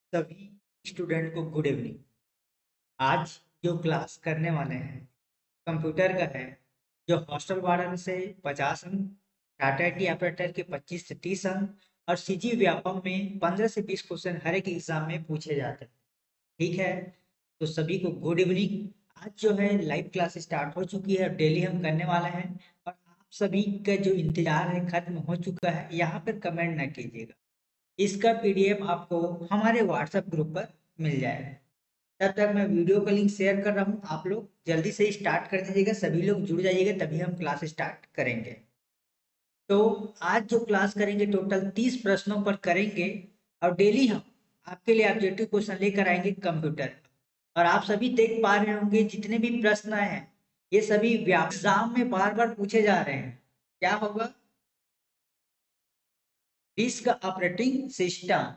सभी स्टूडेंट को good evening. आज जो क्लास करने वाले हैं कंप्यूटर का है, जो हॉस्टल वार्डन से 50 अंक, टाटा टी ऑपरेटर के 25 से 30 अंक और सीजी व्यापम में 15 से 20 क्वेश्चन हर एक एग्जाम में पूछे जाते हैं। ठीक है, तो सभी को गुड इवनिंग। आज जो है लाइव क्लास स्टार्ट हो चुकी है, डेली हम करने वाले हैं और आप सभी का जो इंतजार है खत्म हो चुका है। यहाँ पर कमेंट ना कीजिएगा, इसका पीडीएफ आपको हमारे व्हाट्सएप ग्रुप पर मिल जाएगा। तब तक मैं वीडियो का लिंक शेयर कर रहा हूँ, आप लोग जल्दी से स्टार्ट कर दीजिएगा, सभी लोग जुड़ जाइएगा तभी हम क्लास स्टार्ट करेंगे। तो आज जो क्लास करेंगे टोटल 30 प्रश्नों पर करेंगे और डेली हम आपके लिए ऑब्जेक्टिव क्वेश्चन लेकर आएंगे कंप्यूटर। और आप सभी देख पा रहे होंगे जितने भी प्रश्न हैं ये सभी एग्जाम में बार बार पूछे जा रहे हैं। क्या होगा? Disk operating system.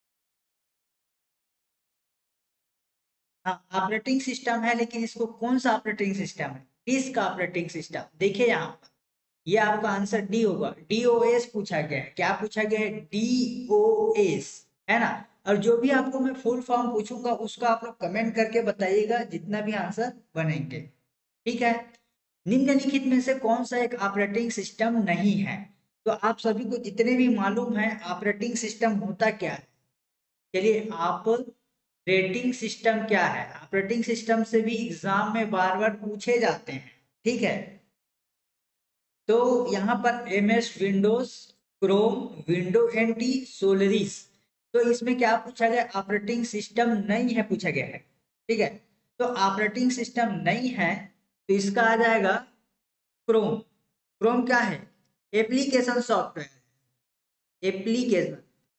हाँ, ऑपरेटिंग सिस्टम है, लेकिन इसको कौन सा ऑपरेटिंग सिस्टम है? Disk operating system. देखिए यहाँ पर ये आपका आंसर डी होगा। डीओएस पूछा गया है। क्या पूछा गया है? डीओएस, है ना। और जो भी आपको मैं फुल फॉर्म पूछूंगा उसका आप लोग कमेंट करके बताइएगा जितना भी आंसर बनेंगे। ठीक है। निम्नलिखित में से कौन सा एक ऑपरेटिंग सिस्टम नहीं है? तो आप सभी को जितने भी मालूम है ऑपरेटिंग सिस्टम होता क्या है, चलिए आप रेटिंग सिस्टम क्या है? ऑपरेटिंग सिस्टम से भी एग्जाम में बार बार पूछे जाते हैं। ठीक है, तो यहाँ पर MS Windows, Chrome, window NT, Solaris. तो इसमें क्या पूछा गया? ऑपरेटिंग सिस्टम नहीं है पूछा गया है। ठीक है, तो ऑपरेटिंग सिस्टम नहीं है तो इसका आ जाएगा क्रोम। क्रोम क्या है? Application software. एप्लीकेशन,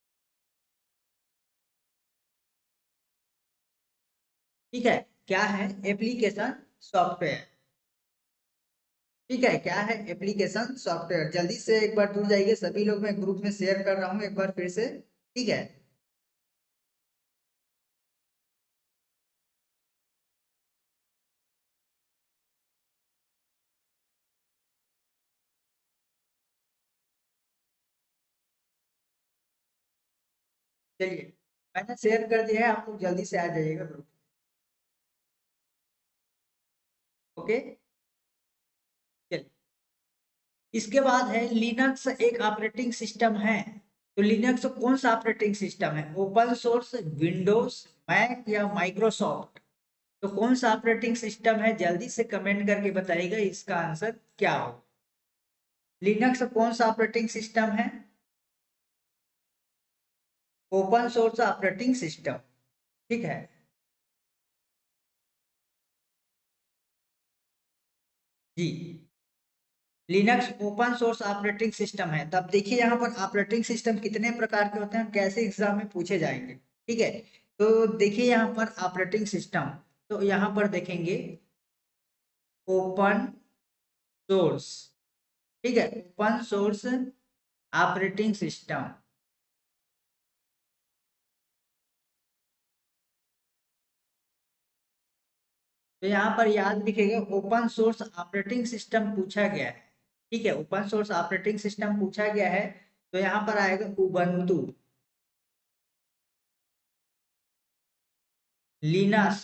ठीक है। क्या है? Application software. ठीक है, क्या है? Application software. जल्दी से एक बार जुड़ जाइए सभी लोग, मैं ग्रुप में शेयर कर रहा हूँ एक बार फिर से। ठीक है, चलिए मैंने शेयर कर दिया है, आप लोग जल्दी से आ जाइएगा ग्रुप। ओके, चलिए। इसके बाद है लिनक्स एक ऑपरेटिंग सिस्टम है। तो लिनक्स कौन सा ऑपरेटिंग सिस्टम है? ओपन सोर्स, विंडोज, मैक या माइक्रोसॉफ्ट? तो कौन सा ऑपरेटिंग सिस्टम है? जल्दी से कमेंट करके बताइएगा इसका आंसर क्या हो। लिनक्स कौन सा ऑपरेटिंग सिस्टम है? Open source operating system. ठीक है जी, Linux open source operating system है। तब देखिए यहाँ पर ऑपरेटिंग सिस्टम कितने प्रकार के होते हैं, कैसे एग्जाम में पूछे जाएंगे। ठीक है, तो देखिए यहाँ पर ऑपरेटिंग सिस्टम, तो यहाँ पर देखेंगे ओपन सोर्स। ठीक है, ओपन सोर्स ऑपरेटिंग सिस्टम। तो यहाँ पर याद रखिएगा ओपन सोर्स ऑपरेटिंग सिस्टम पूछा गया है। ठीक है, ओपन सोर्स ऑपरेटिंग सिस्टम पूछा गया है तो यहाँ पर आएगा उबंटू, लिनक्स,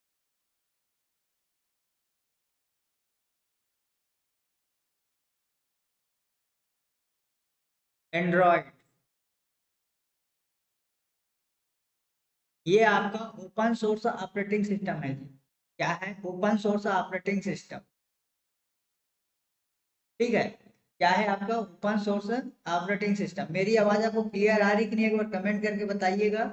एंड्रॉयड। ये आपका ओपन सोर्स ऑपरेटिंग सिस्टम है जी। क्या है? Open source operating system. ठीक है, क्या है आपका? Open source operating system. मेरी आवाज आपको क्लियर आ रही कि नहीं, एक बार कमेंट करके बताइएगा।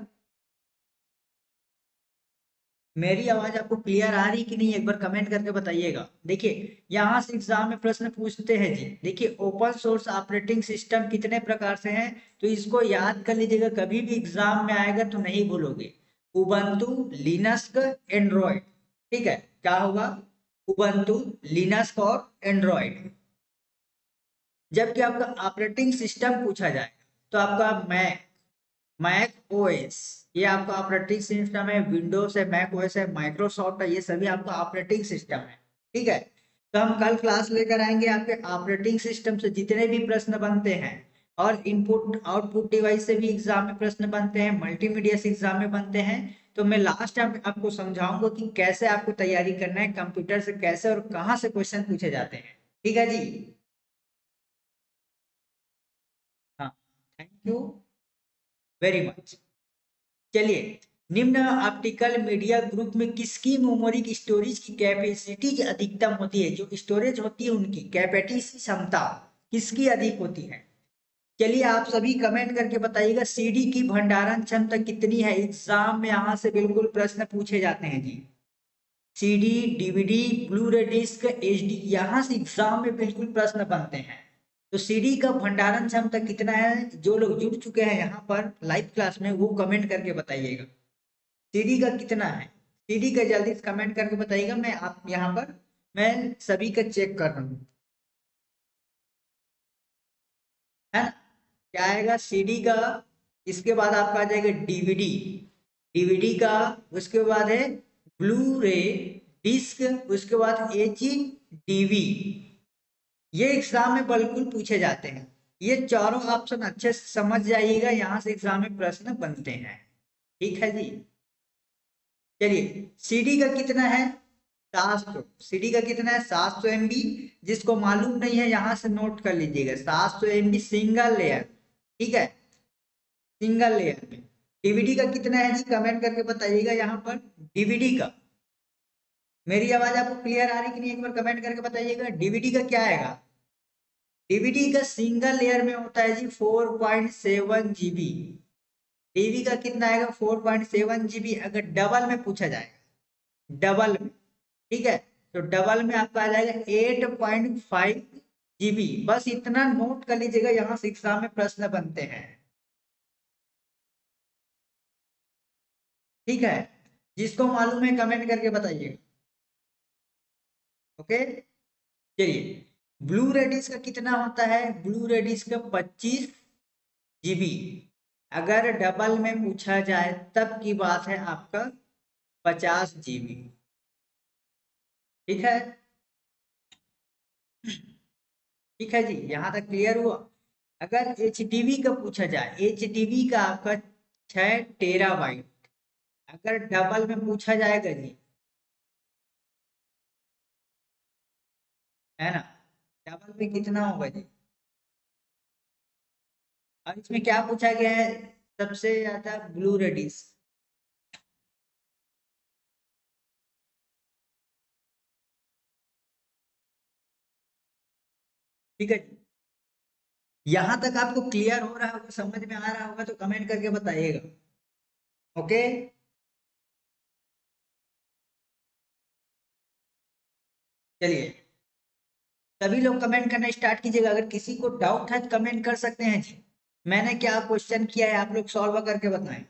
मेरी आवाज आपको क्लियर आ रही कि नहीं, एक बार कमेंट करके बताइएगा। देखिए यहाँ से एग्जाम में प्रश्न पूछते हैं जी। देखिए ओपन सोर्स ऑपरेटिंग सिस्टम कितने प्रकार से हैं, तो इसको याद कर लीजिएगा, कभी भी एग्जाम में आएगा तो नहीं भूलोगे। Ubuntu, Linux, Android. ठीक है, क्या होगा? उबंटू, लिनक्स और एंड्रॉयड। जबकि आपका ऑपरेटिंग सिस्टम पूछा जाए तो आपका मैक, मैक ओएस, ये आपका ऑपरेटिंग सिस्टम है। विंडोज है, मैक ओएस है, माइक्रोसॉफ्ट है, ये सभी आपका ऑपरेटिंग सिस्टम है। ठीक है, तो हम कल क्लास लेकर आएंगे आपके ऑपरेटिंग सिस्टम से जितने भी प्रश्न बनते हैं और इनपुट आउटपुट डिवाइस से भी एग्जाम में प्रश्न बनते हैं, मल्टीमीडिया से एग्जाम में बनते हैं। तो मैं लास्ट टाइम आपको समझाऊंगा कि कैसे आपको तैयारी करना है, कंप्यूटर से कैसे और कहाँ से क्वेश्चन पूछे जाते हैं। ठीक है जी। हाँ, थैंक यू वेरी मच। चलिए, निम्न ऑप्टिकल मीडिया ग्रुप में किसकी मेमोरी की स्टोरेज की कैपेसिटी अधिकतम होती है? जो स्टोरेज होती है उनकी कैपेसिटी क्षमता किसकी अधिक होती है? चलिए, आप सभी कमेंट करके बताइएगा सीडी की भंडारण क्षमता कितनी है। एग्जाम में यहां से बिल्कुल प्रश्न पूछे जाते हैं जी। CD, DVD, blue ray disk, HD, यहाँ से एग्जाम में बिल्कुल प्रश्न बनते हैं। तो सीडी का भंडारण क्षमता कितना है? जो लोग जुड़ चुके हैं यहाँ पर लाइव क्लास में वो कमेंट करके बताइएगा सीडी का कितना है। सीडी का जल्दी से कमेंट करके बताइएगा, मैं आप यहाँ पर मैं सभी का चेक कर रहा हूँ, है ना। क्या आएगा? सीडी का, इसके बाद आपका आ जाएगा डीवीडी, डीवीडी का, उसके बाद है ब्लू रे डिस्क, उसके बाद एच डीवी। ये एग्जाम में बिल्कुल पूछे जाते हैं। ये चारों ऑप्शन अच्छे से समझ जाइएगा, यहाँ से एग्जाम में प्रश्न बनते हैं। ठीक है जी। चलिए, सीडी का कितना है? 700। सीडी का कितना है? 700 MB। जिसको मालूम नहीं है यहाँ से नोट कर लीजिएगा, 700 MB सिंगल लेयर। ठीक है, सिंगल लेयर में। डीवीडी का कितना है जी? कमेंट करके बताइएगा यहाँ पर डीवीडी का। मेरी आवाज आपको क्लियर आ रही कि नहीं, एक बार कमेंट करके बताइएगा डीवीडी का क्या आएगा। डीवीडी का सिंगल लेयर में होता है जी 4.7 GB। डीवी का कितना आएगा? 4.7 GB। अगर डबल में पूछा जाएगा, डबल में, ठीक है, तो डबल में आपका आ जाएगा 8.5 GB। बस इतना नोट कर लीजिएगा, यहाँ से एग्जाम में प्रश्न बनते हैं। ठीक है, जिसको मालूम है कमेंट करके बताइएगा। ओके, चलिए, ब्लू रेडिस का कितना होता है? ब्लू रेडिस का 25 GB। अगर डबल में पूछा जाए तब की बात है आपका 50 GB। ठीक है, ठीक है जी, यहाँ तक क्लियर हुआ। अगर HDV का पूछा जाए, HDV का आपका 6 TB। अगर डबल में पूछा जाएगा जी, है ना, डबल में कितना होगा जी? और इसमें क्या पूछा गया है सबसे ज्यादा? Blue ray disk. ठीक है जी, यहाँ तक आपको क्लियर हो रहा होगा, समझ में आ रहा होगा तो कमेंट करके बताइएगा। ओके, चलिए, सभी लोग कमेंट करना स्टार्ट कीजिएगा। अगर किसी को डाउट है तो कमेंट कर सकते हैं जी। मैंने क्या क्वेश्चन किया है आप लोग सॉल्व करके बताएं।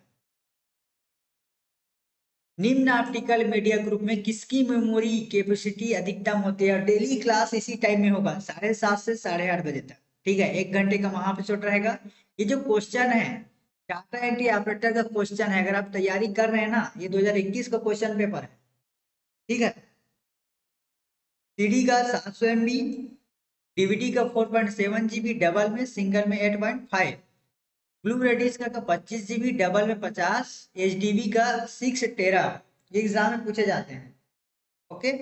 निम्न ऑप्टिकल मीडिया ग्रुप में किसकी मेमोरी कैपेसिटी अधिकतम होती है? और डेली क्लास इसी टाइम में होगा, 7:30 से 8:30 बजे तक। ठीक है, 1 घंटे का वहां पे छोट रहेगा। ये जो क्वेश्चन है डाटा एंट्री ऑपरेटर का क्वेश्चन है, अगर आप तैयारी कर रहे हैं ना, ये 2021 का क्वेश्चन पेपर है। ठीक है, सीडी का 700 MB, डीवीडी का 4.7 GB, डबल में, सिंगल में 8.5। ब्लू रेडिस का 25 GB, डबल में 50, एचडीबी का 6 TB। ये एग्जाम में पूछे जाते हैं। ओके,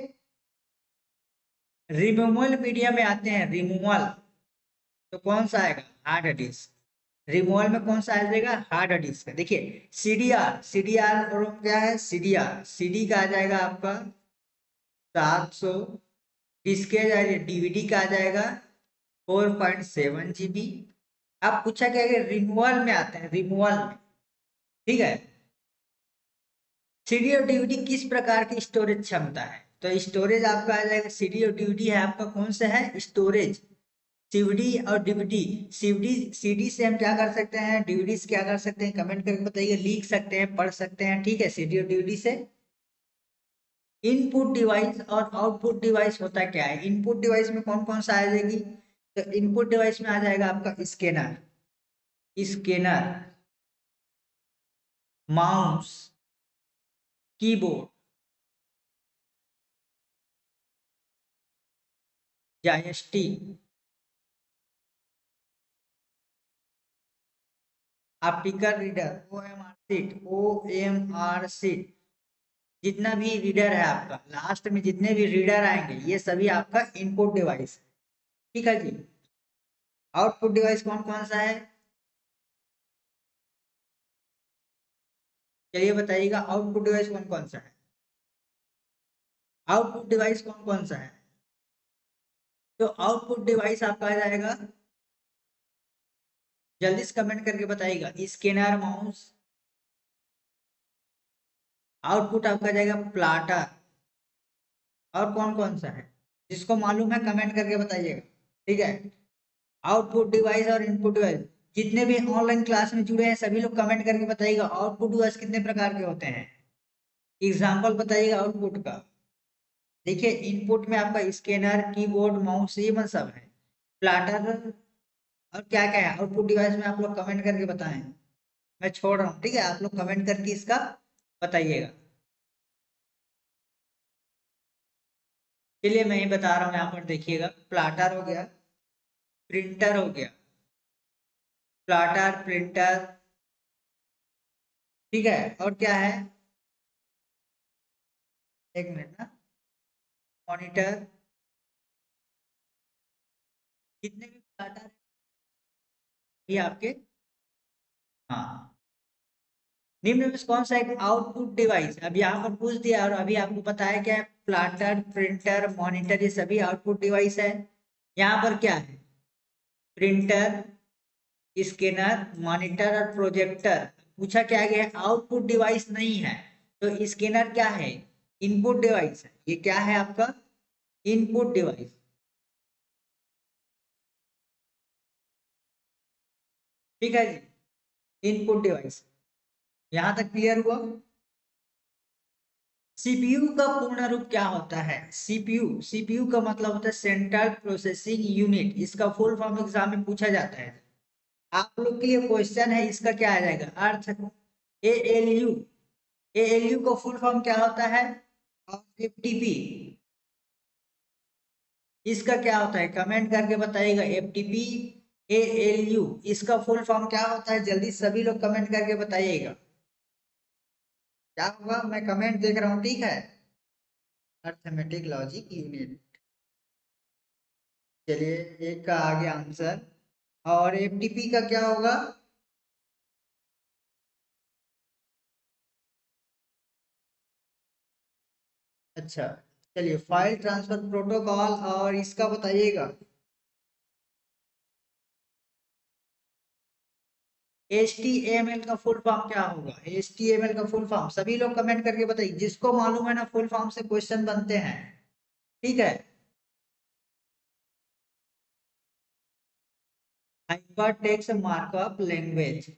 रिमूवल मीडिया में आते हैं, रिमूवल, तो कौन सा आएगा? Hard disk. रिमूवल में कौन सा आ जाएगा? Hard disk. देखिए, सीडीआर, सीडीआर और क्या है? सीडीआर, सीडी का आ जाएगा आपका 700, डिस्क आ जाएगा, डीवीडी का आ जाएगा 4.7 GB। अब पूछा क्या है? रिमूवल में आते हैं, रिमूवल में। ठीक है, सीडी और डीवीडी किस प्रकार की स्टोरेज क्षमता है? तो स्टोरेज आपका आ जाएगा, सीडी और डीवीडी है आपका कौन सा है? स्टोरेज। सीडी और डीवीडी, सीडी सीडी से हम क्या कर सकते हैं, डीवीडी से क्या कर सकते हैं? कमेंट करके बताइए, लिख सकते हैं, पढ़ सकते हैं। ठीक है, सीडी और डीवीडी से इनपुट डिवाइस और आउटपुट डिवाइस होता क्या है? इनपुट डिवाइस में कौन कौन सा आ जाएगी? तो इनपुट डिवाइस में आ जाएगा आपका scanner, scanner, mouse, keyboard, joystick, optical reader, OMR sheet, OMR sheet, जितना भी रीडर है आपका, लास्ट में जितने भी रीडर आएंगे ये सभी आपका इनपुट डिवाइस है। ठीक है जी। आउटपुट डिवाइस कौन कौन सा है, चलिए बताइएगा, आउटपुट डिवाइस कौन कौन सा है, आउटपुट डिवाइस कौन कौन सा है। तो आउटपुट डिवाइस आपका आ जाएगा, जल्दी से कमेंट करके बताइएगा, स्कैनर, माउस। आउटपुट आपका जाएगा प्लाटर। और कौन कौन सा है, जिसको मालूम है कमेंट करके बताइएगा। ठीक है, आउटपुट डिवाइस और इनपुट डिवाइस, जितने भी ऑनलाइन क्लास में जुड़े हैं सभी लोग कमेंट करके बताइएगा आउटपुट डिवाइस कितने प्रकार के होते हैं, एग्जाम्पल बताइएगा आउटपुट का। देखिए इनपुट में आपका स्कैनर, कीबोर्ड, माउस, ये मन सब है। प्लाटर और क्या क्या है आउटपुट डिवाइस में, आप लोग कमेंट करके बताएं, मैं छोड़ रहा हूँ। ठीक है, आप लोग कमेंट करके इसका बताइएगा। चलिए मैं ही बता रहा हूँ, यहाँ पर देखिएगा, प्लाटर हो गया, प्रिंटर हो गया, प्लाटर, प्रिंटर। ठीक है, और क्या है, एक मिनट ना, मॉनिटर, जितने भी प्लाटर है ये आपके, हाँ। निम्न में से कौन सा एक आउटपुट डिवाइस, अब यहाँ पर पूछ दिया और अभी आपको पता है क्या है, प्लाटर, प्रिंटर, मॉनिटर, ये सभी आउटपुट डिवाइस है। यहाँ पर क्या है, प्रिंटर, स्कैनर, मॉनिटर और प्रोजेक्टर। पूछा क्या गया है, आउटपुट डिवाइस नहीं है, तो स्कैनर क्या है, इनपुट डिवाइस है। ये क्या है आपका, इनपुट डिवाइस। ठीक है जी, इनपुट डिवाइस। यहां तक क्लियर हुआ। सीपीयू का पूर्ण रूप क्या होता है, सीपीयू, सीपीयू का मतलब होता है सेंट्रल प्रोसेसिंग यूनिट, इसका फुल फॉर्म एग्जाम में पूछा जाता है। आप लोग के लिए क्वेश्चन है, इसका क्या आ जाएगा, अर्थ, एएलयू, एएलयू का फुल फॉर्म क्या होता है, और एफटीपी, इसका क्या होता है, कमेंट करके बताइएगा, एफटीपी, एएलयू, इसका फुल फॉर्म क्या होता है, जल्दी सभी लोग कमेंट करके बताइएगा क्या होगा, मैं कमेंट देख रहा हूँ। ठीक है, अर्थमेटिक लॉजिक यूनिट। चलिए एक का आ गया आंसर, और एफटीपी का क्या होगा, अच्छा चलिए फाइल ट्रांसफर प्रोटोकॉल, और इसका बताइएगा, HTML का फुल फॉर्म क्या होगा, HTML का फुल फॉर्म सभी लोग कमेंट करके बताइए, जिसको मालूम है ना फुल फॉर्म से क्वेश्चन बनते हैं। ठीक है, हाइपर टेक्स्ट मार्कअप लैंग्वेज,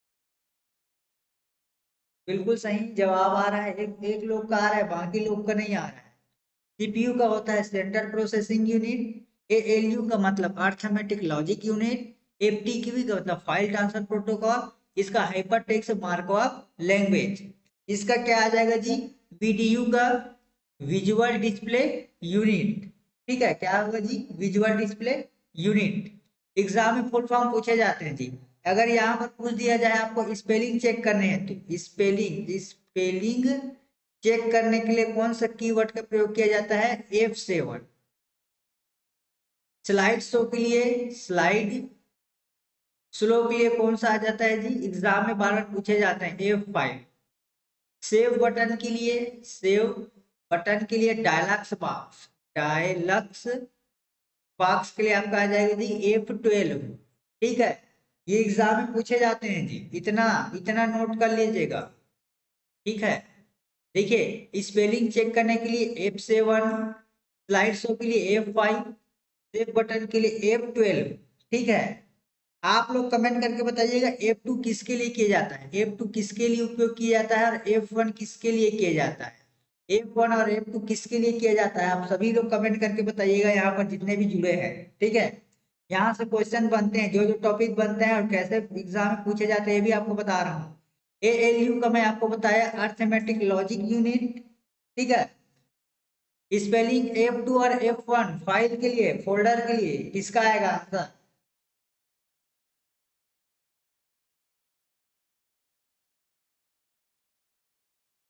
बिल्कुल सही जवाब आ रहा है, एक लोग का आ रहा है, बाकी लोग का नहीं आ रहा है। सीपीयू का होता है सेंट्रल प्रोसेसिंग यूनिट, एएलयू का मतलब अर्थमेटिक लॉजिक यूनिट, एफटीक्यू का मतलब फाइल ट्रांसफर प्रोटोकॉल, इसका हाइपर टेक्स्ट मार्कअप लैंग्वेज, इसका क्या आ जाएगा जी, वीडीयू का विजुअल डिस्प्ले यूनिट। ठीक है, क्या होगा जी, विजुअल डिस्प्ले यूनिट। एग्जाम में फुल फॉर्म पूछे जाते हैं जी। अगर यहाँ पर पूछ दिया जाए आपको स्पेलिंग चेक करने हैं, तो स्पेलिंग, स्पेलिंग चेक करने के लिए कौन सा कीवर्ड का प्रयोग किया जाता है, F7। स्लाइड शो के लिए स्लाइड, स्लो के लिए कौन सा आ जाता है जी, एग्जाम में बार बार पूछे जाते हैं, F5। सेव बटन के लिए, सेव बटन के लिए डायलॉग्स बॉक्स, डायलॉग्स बॉक्स के लिए आपका आ जाएगा जी F12। ठीक है, ये एग्जाम में पूछे जाते हैं जी, इतना इतना नोट कर लीजिएगा। ठीक है, देखिए स्पेलिंग चेक करने के लिए F7, स्लाइड शो के लिए F5, सेव बटन के लिए F12। ठीक है, आप लोग कमेंट करके बताइएगा F2 किसके लिए किया जाता है, F2 किसके लिए उपयोग किया जाता है, और F1 किसके लिए किया जाता है, F1 और F2 किसके लिए किया जाता है, आप सभी लोग कमेंट करके बताइएगा, यहाँ पर जितने भी जुड़े हैं। ठीक है, यहाँ से क्वेश्चन बनते हैं, जो जो टॉपिक बनते हैं और कैसे एग्जाम में पूछे जाते हैं ये भी आपको बता रहा हूँ। एएलयू का मैं आपको बताया, अर्थमेटिक लॉजिक यूनिट। ठीक है, स्पेलिंग F2 और F1 फाइल के लिए, फोल्डर के लिए, किसका आएगा आंसर,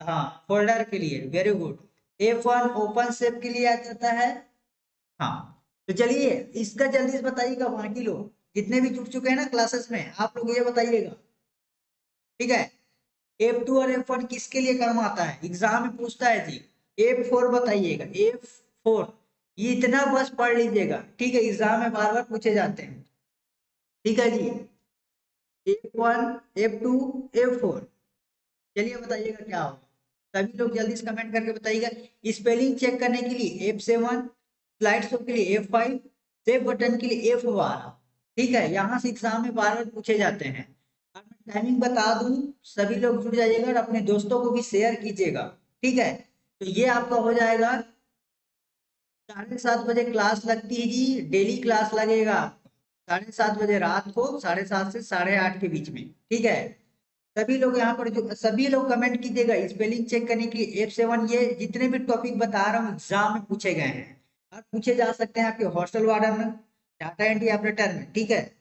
हाँ फोल्डर के लिए, very good. F1 open shape के लिए आ जाता है। हाँ तो चलिए इसका जल्दी से बताइएगा, बाकी लोग जितने भी जुड़ चुके हैं ना क्लासेस में, आप लोग ये बताइएगा, ठीक है। F2 और F1 किसके लिए काम आता है, एग्जाम में पूछता है जी। F4 बताइएगा, F4, ये इतना बस पढ़ लीजिएगा, ठीक है, एग्जाम में बार बार पूछे जाते हैं, ठीक है जी। F1, F2, F4, चलिए बताइएगा क्या होगा, सभी लोग जल्दी से कमेंट करके बताइएगा। स्पेलिंग चेक करने के लिए F7, स्लाइड शो के लिए F5, सेव बटन के लिए F12, ठीक है, यहाँ से एग्जाम में बार बार पूछे जाते हैं। और मैं टाइमिंग बता दूं, सभी लोग जुड़ जाइएगा और अपने दोस्तों को भी शेयर कीजिएगा, ठीक है। तो ये आपका हो जाएगा 7:30 बजे क्लास लगती है जी, डेली क्लास लगेगा 7:30 बजे रात को, 7:30 से 8:30 के बीच में, ठीक है। सभी लोग यहाँ पर जो सभी लोग कमेंट कीजिएगा, स्पेलिंग चेक करने के लिए F7, ये जितने भी टॉपिक बता रहा हूँ एग्जाम में पूछे गए हैं और पूछे जा सकते हैं आपके हॉस्टल वार्डन में, डाटा एंट्री ऑपरेटर में, ठीक है।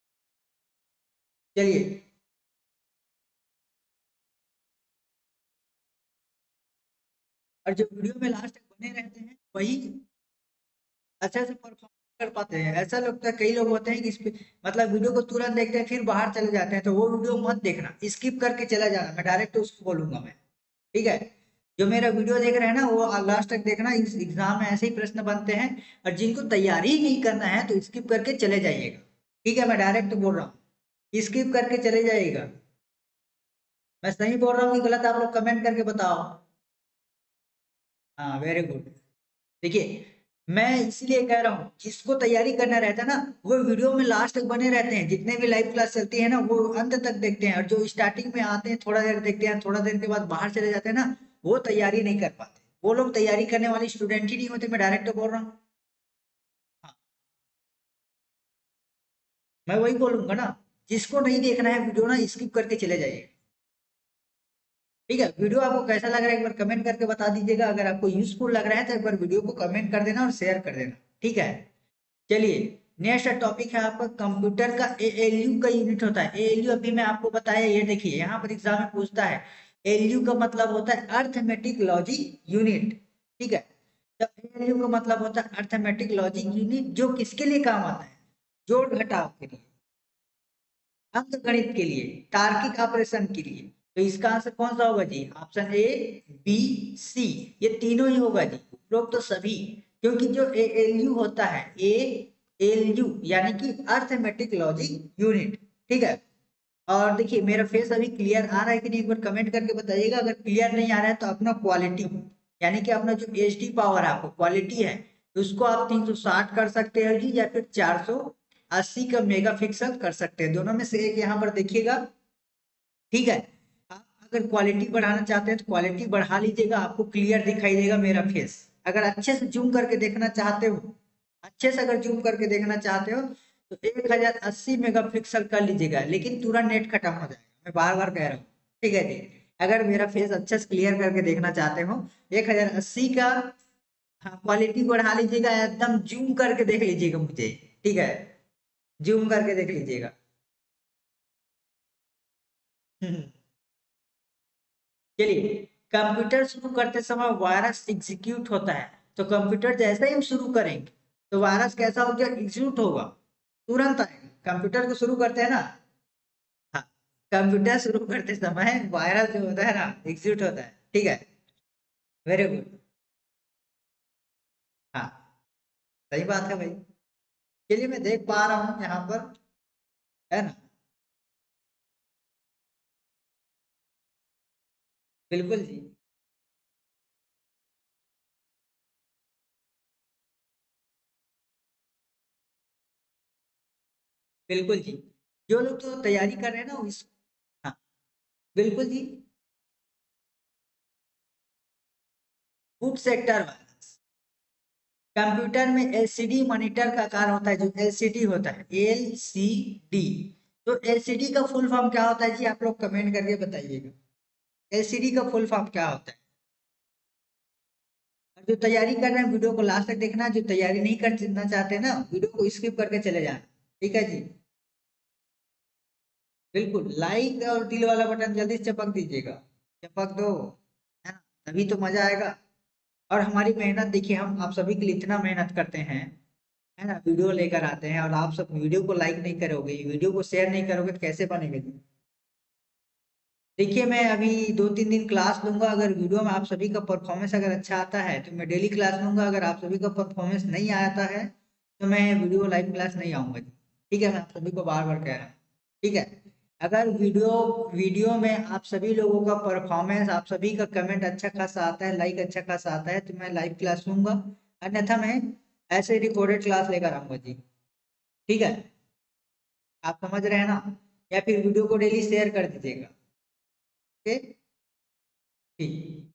चलिए और जो वीडियो में लास्ट तक बने रहते हैं वही अच्छे से परफॉर्म कर पाते हैं। ऐसा लगता है कई लोग होते हैं कि इस पे मतलब वीडियो को तुरंत देखते हैं फिर बाहर चले जाते हैं, तो वो वीडियो मत देखना, स्किप करके चला जाना, मैं डायरेक्ट उसको बोलूंगा मैं, ठीक है। जो मेरा वीडियो देख रहे हैं ना वो लास्ट तक देखना, इस एग्जाम में ऐसे ही प्रश्न बनते हैं। और जिनको तैयारी ही नहीं करना है तो स्किप करके चले जाइएगा, ठीक है, मैं डायरेक्ट बोल रहा हूँ, स्किप करके चले जाइएगा। मैं सही बोल रहा हूँ कि गलत, आप लोग कमेंट करके बताओ। हाँ वेरी गुड। देखिए मैं इसीलिए कह रहा हूँ जिसको तैयारी करना रहता है ना वो वीडियो में लास्ट तक बने रहते हैं, जितने भी लाइव क्लास चलती है ना वो अंत तक देखते हैं, और जो स्टार्टिंग में आते हैं थोड़ा देर देखते हैं, थोड़ा देर के बाद बाहर चले जाते हैं ना, वो तैयारी नहीं कर पाते, वो लोग तैयारी करने वाले स्टूडेंट ही नहीं होते, मैं डायरेक्ट बोल रहा हूँ। हाँ, मैं वही बोलूंगा ना, जिसको नहीं देखना है वीडियो ना स्किप करके चले जाइए, ठीक है। वीडियो आपको कैसा लग रहा है एक बार कमेंट करके बता दीजिएगा, अगर आपको यूजफुल लग रहा है तो एक बार वीडियो को कमेंट कर देना और शेयर कर देना, ठीक है। चलिए नेक्स्ट टॉपिक है आपका कंप्यूटर का एएलयू का यूनिट होता है। एएलयू अभी मैं आपको बताया, ये देखिए यहाँ पर एग्जाम में पूछता है, एएलयू का मतलब होता है अर्थमेटिक लॉजिक यूनिट, ठीक है। तो एएलयू का मतलब होता है अर्थमेटिक लॉजिक यूनिट, जो किसके लिए काम आता है, जोड़ घटाव के लिए, अंकगणित के लिए, तार्किक ऑपरेशन के लिए। तो इसका आंसर कौन सा होगा जी, ऑप्शन ए, बी, सी, ये तीनों ही होगा जी, उपरोक्त तो सभी। क्योंकि जो एएलयू होता है, एएलयू यानी कि अर्थमेटिक लॉजिक यूनिट, ठीक है। और देखिए मेरा फेस अभी क्लियर आ रहा है कि नहीं, एक बार कमेंट करके बताइएगा, अगर क्लियर नहीं आ रहा है तो अपना क्वालिटी यानी कि अपना जो एचडी पावर है, आपको क्वालिटी है, तो उसको आप 360 कर सकते हैं जी, या फिर 480 का मेगा पिक्सल कर सकते हैं, दोनों में से एक यहाँ पर देखिएगा, ठीक है। आप अगर क्वालिटी बढ़ाना चाहते हैं तो क्वालिटी बढ़ा लीजिएगा, आपको क्लियर दिखाई देगा मेरा फेस। अगर अच्छे से जूम करके देखना चाहते हो, अच्छे से अगर जूम करके देखना चाहते हो तो 1080 मेगापिक्सल कर लीजिएगा, लेकिन तुरंत नेट खत्म हो जाएगा, मैं बार बार कह रहा हूँ, ठीक है जी। अगर मेरा फेस अच्छे से क्लियर करके देखना चाहते हो 1080 का, हाँ क्वालिटी बढ़ा लीजिएगा, एकदम जूम करके देख लीजिएगा मुझे, ठीक है, जूम करके देख लीजिएगा। चलिए कंप्यूटर शुरू करते समय वायरस एग्जीक्यूट होता है, तो कंप्यूटर जैसे ही हम शुरू करेंगे तो वायरस कैसा हो गया, एग्जीक्यूट होगा, तुरंत आएगा। कंप्यूटर को शुरू करते हैं ना, हाँ, कंप्यूटर शुरू करते समय वायरस जो होता है ना एग्जीक्यूट होता है, ठीक है, वेरी गुड। हाँ सही बात है भाई। चलिए मैं देख पा रहा हूँ यहाँ पर, है ना, बिल्कुल जी, बिल्कुल जी। जो लोग तो तैयारी कर रहे हैं ना इस, हाँ बिल्कुल जी, फूड सेक्टर वायरस। कंप्यूटर में एलसीडी मॉनिटर का आकार होता है, जो एलसीडी होता है, एलसीडी, तो एलसीडी का फुल फॉर्म क्या होता है जी, आप लोग कमेंट करके बताइएगा, एलसीडी का फुल फॉर्म क्या होता है। और जो तैयारी कर रहे हैं वीडियो को लास्ट तक देखना, जो तैयारी नहीं करना चाहते ना वीडियो को स्किप करके चले जाना, ठीक है जी। बिल्कुल लाइक और दिल वाला बटन जल्दी से चपक दीजिएगा, चपक दो। तभी तो मजा आएगा। और हमारी मेहनत देखिए, हम आप सभी के लिए इतना मेहनत करते हैं, है ना, वीडियो लेकर आते हैं, और आप सब वीडियो को लाइक नहीं करोगे, वीडियो को शेयर नहीं करोगे तो कैसे बनेगा जी। देखिए मैं अभी 2-3 दिन क्लास लूंगा, अगर वीडियो में आप सभी का परफॉर्मेंस अगर अच्छा आता है तो मैं डेली क्लास लूंगा, अगर आप सभी का परफॉर्मेंस नहीं आता है तो मैं वीडियो लाइव क्लास नहीं आऊंगा जी। ठीक है, मैं आप सभी को बार बार कह रहा हूँ। ठीक है, अगर वीडियो वीडियो में आप सभी लोगों का परफॉर्मेंस, आप सभी का कमेंट अच्छा खासा आता है, लाइक अच्छा खासा आता है, तो मैं लाइव क्लास लूंगा, अन्यथा मैं ऐसे रिकॉर्डेड क्लास लेकर आऊंगा जी। ठीक है, आप समझ रहे हैं ना, या फिर वीडियो को डेली शेयर कर दीजिएगा। ओके, ठीक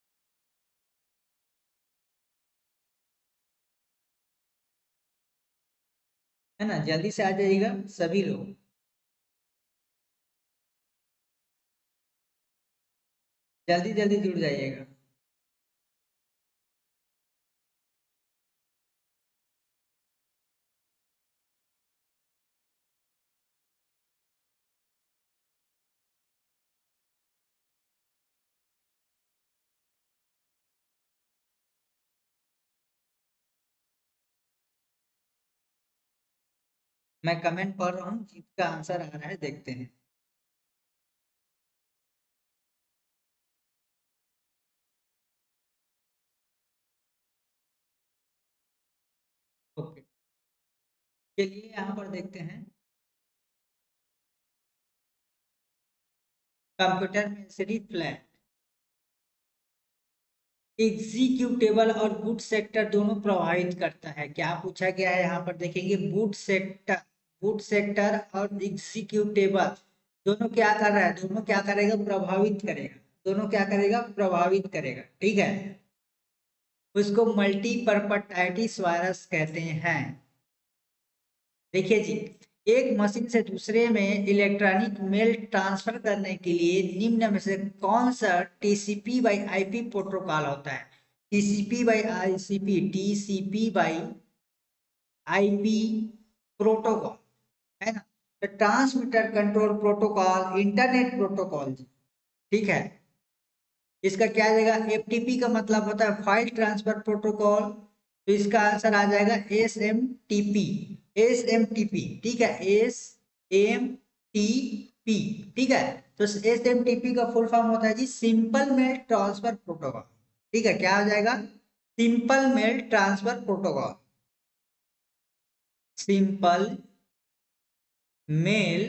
है ना, जल्दी से आ जाइएगा सभी लोग। जल्दी जल्दी जुड़ जाइएगा। मैं कमेंट पढ़ रहा हूँ, जिसका आंसर आ रहा है देखते हैं। ओके, चलिए यहाँ पर देखते हैं। कंप्यूटर में एलसीडी फ्लैट, एग्जीक्यूटेबल और बूट सेक्टर दोनों प्रभावित करता है। क्या पूछा गया है यहाँ पर देखेंगे, बूट सेक्टर और एग्जीक्यूटेबल दोनों क्या कर रहा है, दोनों क्या करेगा, प्रभावित करेगा, दोनों क्या करेगा, प्रभावित करेगा। ठीक है, उसको मल्टीपर्पटाइटिस वायरस कहते हैं। देखिए जी, एक मशीन से दूसरे में इलेक्ट्रॉनिक मेल ट्रांसफर करने के लिए निम्न में से कौन सा टीसीपी बाई आईपी प्रोटोकॉल होता है। TCP by ICP, TCP by IP protocol, है ना, तो transmitter control protocol, internet protocol. ठीक है, इसका क्या आ जाएगा, एफटीपी का मतलब होता है फाइल ट्रांसफर प्रोटोकॉल, तो इसका आंसर आ जाएगा S M T P. S M T P, ठीक है, एस एम टी पी। ठीक है, तो एस एम टी पी का फुल फॉर्म होता है जी सिंपल मेल ट्रांसफर प्रोटोकॉल। ठीक है, क्या हो जाएगा, simple mail transfer protocol, simple mail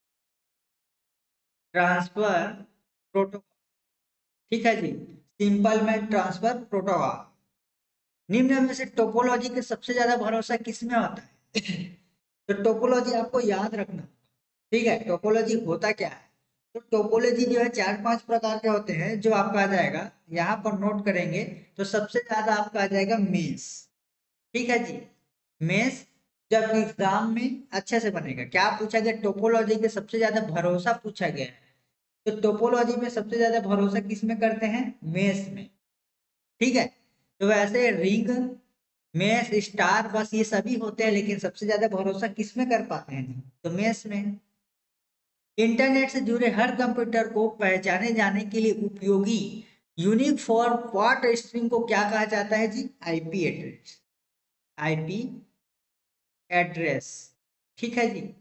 transfer protocol. ठीक है जी, सिंपल मेल ट्रांसफर प्रोटोकॉल। निम्न में से टोपोलॉजी के सबसे ज्यादा भरोसा किसमें होता है तो टोपोलॉजी आपको याद रखना। ठीक है, टोपोलॉजी होता क्या है, तो टोपोलॉजी जो है 4-5 प्रकार के होते हैं, जो आपका आ जाएगा यहाँ पर नोट करेंगे, तो सबसे ज्यादा आपका आ जाएगा मेस। ठीक है जी, मेस। जब एग्जाम में अच्छे से बनेगा, क्या पूछा गया, टोपोलॉजी के सबसे ज्यादा भरोसा पूछा गया है, तो टोपोलॉजी में सबसे ज्यादा भरोसा किस में करते हैं, मेस में। ठीक है, तो वैसे रिंग, मेष, स्टार, बस ये सभी होते हैं, लेकिन सबसे ज्यादा भरोसा किस में कर पाते हैं, तो मेष में। इंटरनेट से जुड़े हर कंप्यूटर को पहचाने जाने के लिए उपयोगी यूनिक फॉर व्हाट स्ट्रिंग को क्या कहा जाता है जी, आईपी एड्रेस, आईपी एड्रेस। ठीक है जी,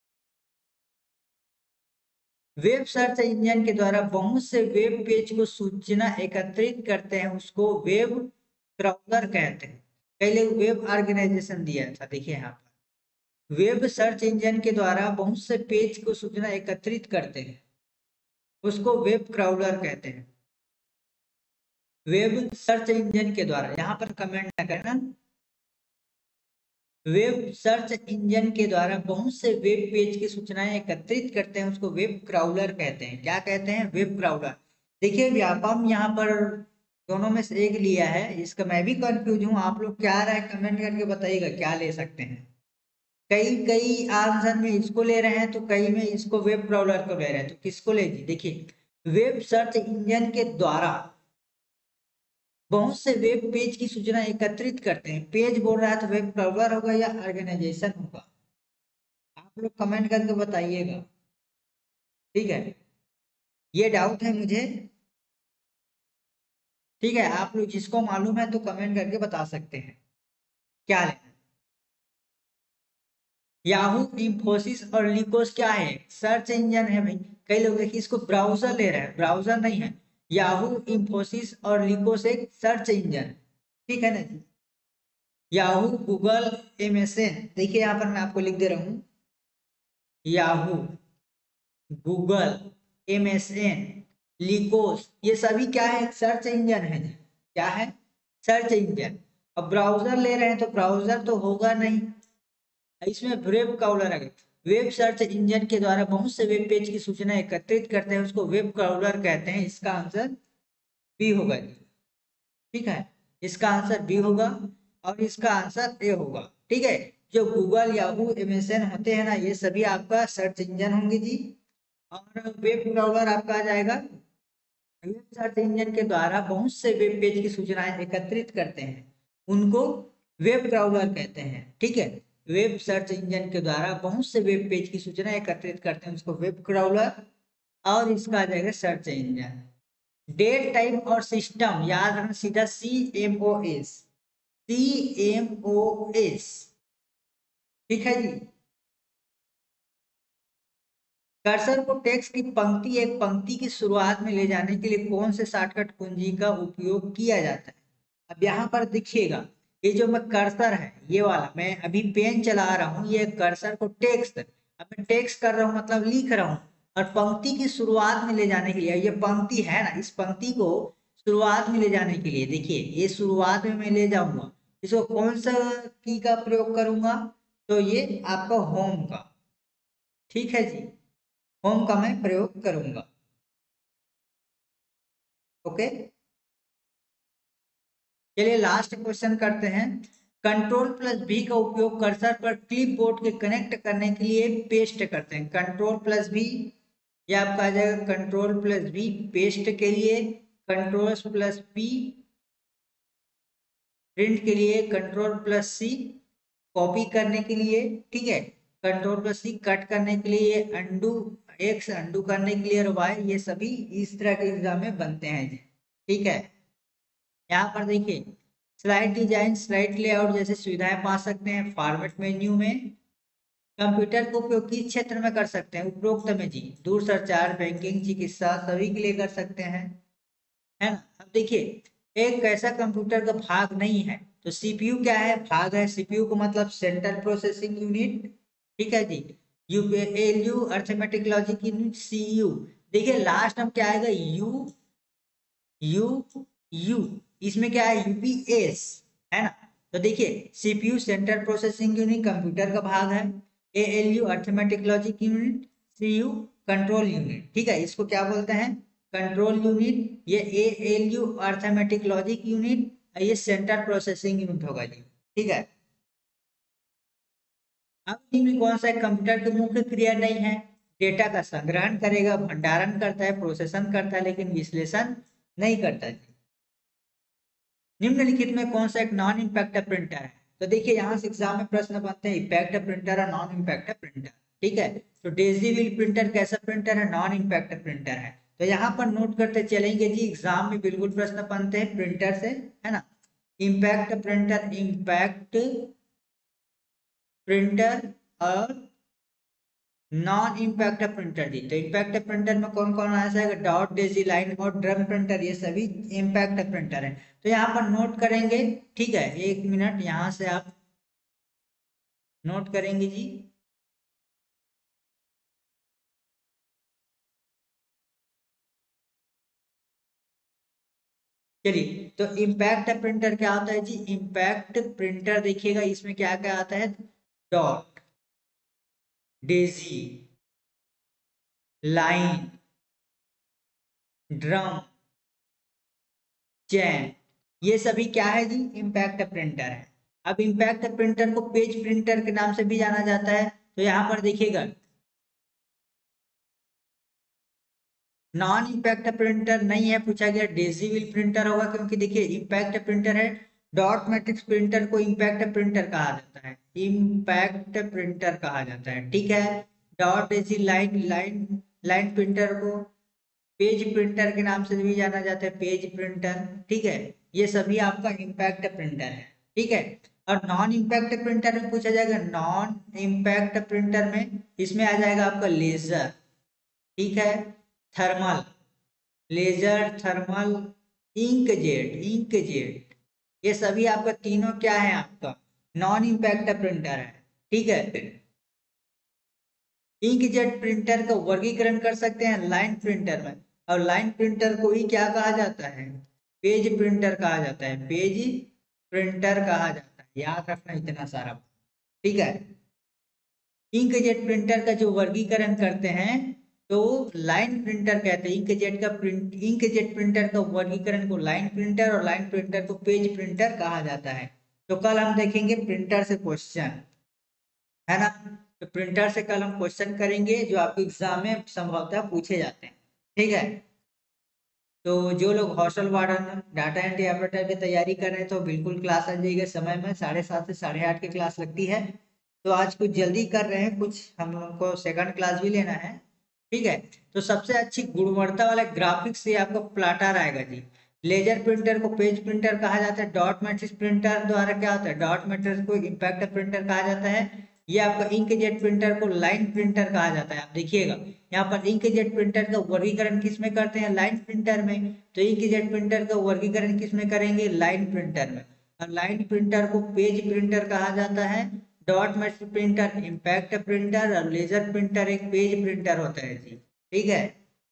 वेब सर्च इंजन के द्वारा बहुत से वेब पेज को सूचना एकत्रित करते हैं, उसको वेब क्राउलर कहते हैं। पहले वेब ऑर्गेनाइजेशन दिया था, देखिए यहाँ पर वेब सर्च इंजन के द्वारा बहुत से पेज को सूचना एकत्रित करते हैं, उसको वेब क्राउलर कहते हैं। वेब सर्च इंजन के द्वारा, यहाँ पर कमेंट ना करना, वेब सर्च इंजन के द्वारा बहुत से वेब पेज की सूचनाएं एकत्रित करते हैं, उसको वेब क्राउलर कहते हैं। क्या कहते हैं, वेब क्राउलर। देखिए व्यापम यहाँ पर दोनों में से एक लिया है, इसका मैं भी कंफ्यूज हूँ, आप लोग क्या आ रहा है कमेंट करके बताइएगा क्या ले सकते हैं। कई कई आंसर में इसको ले रहे हैं, तो कई में इसको वेब क्राउलर को ले रहे हैं, तो किसको ले जी, देखिए वेब सर्च इंजन के द्वारा बहुत से वेब पेज की सूचना एकत्रित करते हैं, पेज बोल रहा है तो वेब क्राउलर होगा या ऑर्गेनाइजेशन होगा, आप लोग कमेंट करके बताइएगा। ठीक है, ये डाउट है मुझे, ठीक है, आप लोग जिसको मालूम है तो कमेंट करके बता सकते हैं क्या लेना। याहू, इंफोसिस और लिकोस क्या है? सर्च इंजन है भाई। कई लोग देखिए इसको ब्राउजर ले रहे हैं, ब्राउजर नहीं है। याहू, इंफोसिस और लिकोस एक सर्च इंजन, ठीक है ना जी। याहू, गूगल, एमएसएन, देखिए यहाँ पर मैं आपको लिख दे रहा हूँ, याहू, गूगल, एमएसएन, लिकोस, ये सभी क्या है? सर्च इंजन है। क्या है? Search engine. अब ब्राउजर ले रहे हैं तो ब्राउजर तो होगा नहीं, इसमें वेब क्राउलर है। वेब सर्च इंजन के द्वारा बहुत से वेब पेज की सूचना एकत्रित करते हैं, उसको वेब क्राउलर कहते हैं। इसका आंसर बी होगा जी। ठीक है, इसका आंसर बी होगा और इसका आंसर ए होगा। ठीक है, जो गूगल, याहू, एमएसएन होते हैं ना, ये सभी आपका सर्च इंजन होंगे जी। और वेब क्राउलर आपका आ जाएगा, वेब सर्च इंजन के द्वारा बहुत से वेब पेज की सूचनाएं एकत्रित करते हैं, उनको वेब क्राउलर कहते हैं। ठीक है, वेब सर्च इंजन के द्वारा बहुत से वेब पेज की सूचना एकत्रित करते हैं, उसको वेब क्राउलर। और इसका आ जाएगा सर्च इंजन। डेट टाइप और सिस्टम याद रखना, सीधा CMOS, CMOS। ठीक है जी। कर्सर को टेक्स्ट की पंक्ति, एक पंक्ति की शुरुआत में ले जाने के लिए कौन से शॉर्टकट कुंजी का उपयोग किया जाता है? अब यहाँ पर देखिएगा, ये जो मैं कर्सर है ये वाला, मैं अभी पेन चला रहा हूँ, ये कर्सर को टेक्स्ट, अब मैं टेक्स्ट कर रहा हूँ मतलब लिख रहा हूँ, और पंक्ति की शुरुआत में ले जाने के लिए, ये पंक्ति है ना, इस पंक्ति को शुरुआत में ले जाने के लिए देखिए, ये शुरुआत में मैं ले जाऊंगा, इसको कौन सा की का प्रयोग करूंगा? तो ये आपका होम का। ठीक है जी, होम का मैं प्रयोग करूंगा। ओके, चलिए लास्ट क्वेश्चन करते हैं। कंट्रोल+V का उपयोग कर्सर पर क्लिपबोर्ड के कनेक्ट करने के लिए पेस्ट करते हैं। कंट्रोल+V, ये आपका आ जाएगा कंट्रोल+V पेस्ट के लिए, कंट्रोल+P प्रिंट के लिए, कंट्रोल+C कॉपी करने के लिए, ठीक है, कंट्रोल+C कट करने के लिए, अंडू, एक्स अंडू करने के लिए, और वाई, ये सभी इस तरह के एग्जाम में बनते हैं जी। ठीक है, यहाँ पर देखिए स्लाइड डिजाइन, स्लाइड लेआउट जैसे सुविधाएं पा सकते हैं फॉर्मेट मेन्यू में। कंप्यूटर का उपयोग किस क्षेत्र में कर सकते हैं? उपरोक्त में जी, दूर संचार, बैंकिंग, चिकित्सा, सभी के लिए कर सकते हैं, है ना। अब देखिए एक ऐसा कंप्यूटर का भाग नहीं है, तो सीपीयू क्या है? भाग है। सीपीयू को मतलब सेंट्रल प्रोसेसिंग यूनिट। ठीक है जी। ULU arithmetic logic unit, CU. देखिए लास्ट में क्या आएगा? यू, यू, यू, इसमें क्या है? यूपीएस, है ना। तो देखिए CPU central processing unit computer का भाग है, ALU arithmetic logic unit, CU control unit. ठीक है, इसको क्या बोलते हैं? Control unit. ये एएलयू अर्थमेटिक लॉजिक यूनिट, ये सेंट्रल प्रोसेसिंग यूनिट होगा जी। ठीक है, अब इनमें कौन सा कंप्यूटर की मुख्य क्रिया नहीं है? डेटा का संग्रहण करेगा, भंडारण करता है, प्रोसेसन करता है, लेकिन विश्लेषण नहीं करता है। निम्नलिखित में कौन सा एक नॉन इम्पैक्टर प्रिंटर है? तो देखिए यहाँ से एग्जाम में प्रश्न बनते हैं इम्पैक्टर प्रिंटर और नॉन इम्पैक्टर प्रिंटर। ठीक है, तो डेजी व्हील प्रिंटर कैसा प्रिंटर है? नॉन इम्पैक्टर प्रिंटर है। तो यहाँ पर नोट करते चलेंगे जी, एग्जाम में बिल्कुल प्रश्न बनते हैं प्रिंटर से, है ना। इम्पैक्ट प्रिंटर, इम्पैक्ट प्रिंटर और नॉन इम्पैक्ट प्रिंटर दी। तो इम्पैक्ट प्रिंटर में कौन कौन आ जाएगा? डॉट, डेजी, लाइन और ड्रम प्रिंटर, ये सभी इम्पैक्ट प्रिंटर है। तो यहाँ पर नोट करेंगे। ठीक है, 1 मिनट यहाँ से आप नोट करेंगे जी। चलिए, तो इम्पैक्ट प्रिंटर क्या होता है जी? इम्पैक्ट प्रिंटर देखिएगा इसमें क्या क्या आता है? Dot, daisy, line, drum, chain, ये सभी क्या है जी? इम्पैक्ट प्रिंटर है। अब इम्पैक्ट प्रिंटर को पेज प्रिंटर के नाम से भी जाना जाता है। तो यहाँ पर देखिएगा नॉन इम्पैक्ट प्रिंटर नहीं है, पूछा गया डेजी व्हील प्रिंटर होगा, क्योंकि देखिए इम्पैक्ट प्रिंटर है। डॉट मैट्रिक्स प्रिंटर को इम्पैक्ट प्रिंटर कहा जाता है, इम्पैक्ट प्रिंटर कहा जाता है। ठीक है, dot daisy, line, line printer को पेज प्रिंटर के नाम से भी जाना जाता है, पेज प्रिंटर, ठीक है। ये सभी आपका इम्पैक्ट प्रिंटर है, ठीक है। और नॉन इम्पैक्ट प्रिंटर में पूछा जाएगा, नॉन इम्पैक्ट प्रिंटर में इसमें आ जाएगा आपका लेजर, ठीक है, thermal, laser, thermal, inkjet, inkjet, ये सभी आपका तीनों क्या है, आपका नॉन इम्पैक्ट प्रिंटर है, ठीक है। इंकजेट प्रिंटर का वर्गीकरण कर सकते हैं लाइन प्रिंटर में, और लाइन प्रिंटर को ही क्या कहा जाता है, पेज प्रिंटर कहा जाता है, पेज प्रिंटर कहा जाता है, याद रखना इतना सारा, ठीक है। इंकजेट प्रिंटर का जो वर्गीकरण करते हैं तो लाइन प्रिंटर कहते हैं, इंकजेट का प्रिंट, इंकजेट प्रिंटर का वर्गीकरण को लाइन प्रिंटर और लाइन प्रिंटर को पेज प्रिंटर कहा जाता है। तो कल हम देखेंगे प्रिंटर से क्वेश्चन, है ना। तो प्रिंटर से कल हम क्वेश्चन करेंगे जो आपके एग्जाम में संभवतः पूछे जाते हैं, ठीक है। तो जो लोग hostel warden data entry operator की तैयारी कर रहे हैं तो बिल्कुल क्लास आ जाइएगा समय में, 7:30 से 8:30 की क्लास लगती है। तो आज कुछ जल्दी कर रहे हैं, कुछ हम लोग को सेकंड क्लास भी लेना है, ठीक है। तो सबसे अच्छी गुणवत्ता वाला ग्राफिक्स से आपका प्लाटर आएगा जी। लेजर प्रिंटर को पेज प्रिंटर कहा जाता है, डॉट मैट्रिक्स प्रिंटर द्वारा क्या होता है, डॉट मैट्रिक्स को इम्पैक्ट प्रिंटर कहा जाता है। ये आपका इंकजेट प्रिंटर को लाइन प्रिंटर कहा जाता है। आप देखिएगा यहाँ पर इंकजेट प्रिंटर का वर्गीकरण किस में करते हैं, लाइन प्रिंटर में। तो इंकजेट प्रिंटर का वर्गीकरण किस में करेंगे, लाइन प्रिंटर में। और लाइन प्रिंटर को पेज प्रिंटर कहा जाता है, dot matrix printer impact printer, और लेजर प्रिंटर एक पेज प्रिंटर होता है जी, ठीक है।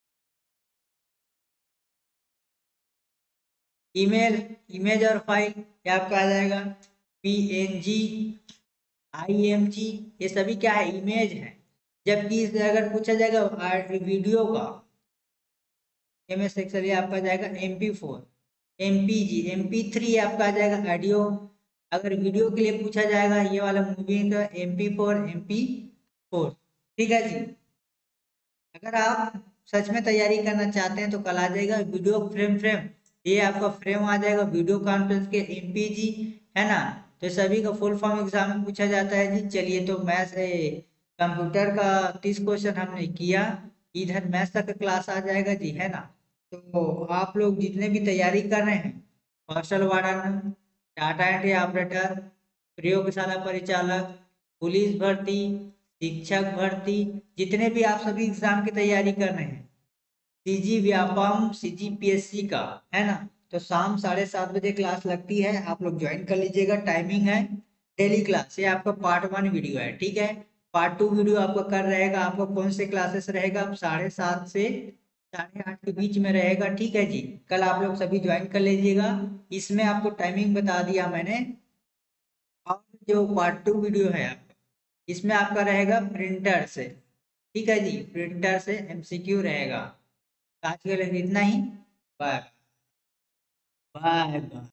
ईमेल, इमेज और फाइल क्या आपका आ जाएगा, पीएनजी, आईएमजी, ये सभी क्या है, इमेज है। जबकि अगर पूछा जाएगा वीडियो का, एमएस एक्सेल ये आपका जाएगा MP4, MPG, MP3 आपका आ जाएगा ऑडियो। अगर वीडियो के लिए पूछा जाएगा ये वाला मूवी का MP4, MP4, ठीक है जी। अगर आप सच में तैयारी करना चाहते हैं तो कल आ जाएगा वीडियो फ्रेम, फ्रेम ये आपका फ्रेम आ जाएगा वीडियो कॉन्फ्रेंस के, MPG, है ना। तो सभी का फुल फॉर्म एग्जाम में पूछा जाता है जी। चलिए तो मैथ्स कंप्यूटर का 30 क्वेश्चन हमने किया, इधर मैथ्स तक क्लास आ जाएगा जी, है ना। तो आप लोग जितने भी तैयारी कर रहे हैं, hostel warden, data entry operator, प्रयोगशाला परिचालक, पुलिस भर्ती, शिक्षक भर्ती, जितने भी आप सभी एग्जाम की तैयारी कर रहे हैं, सीजी व्यापम, CGPSC का, है ना। तो शाम 7:30 बजे क्लास लगती है, आप लोग ज्वाइन कर लीजिएगा। टाइमिंग है डेली क्लास, ये आपका पार्ट 1 वीडियो है, ठीक है। पार्ट 2 वीडियो आपका कर रहेगा, आपको कौन से क्लासेस रहेगा, आप 7:30 से 8:30 के बीच में रहेगा, ठीक है जी। कल आप लोग सभी ज्वाइन कर लीजिएगा। इसमें आपको टाइमिंग बता दिया मैंने। और जो पार्ट 2 वीडियो है आपका, इसमें आपका रहेगा प्रिंटर से, ठीक है जी, प्रिंटर से MCQ रहेगा। आज के लिए इतना ही। Bye bye bye.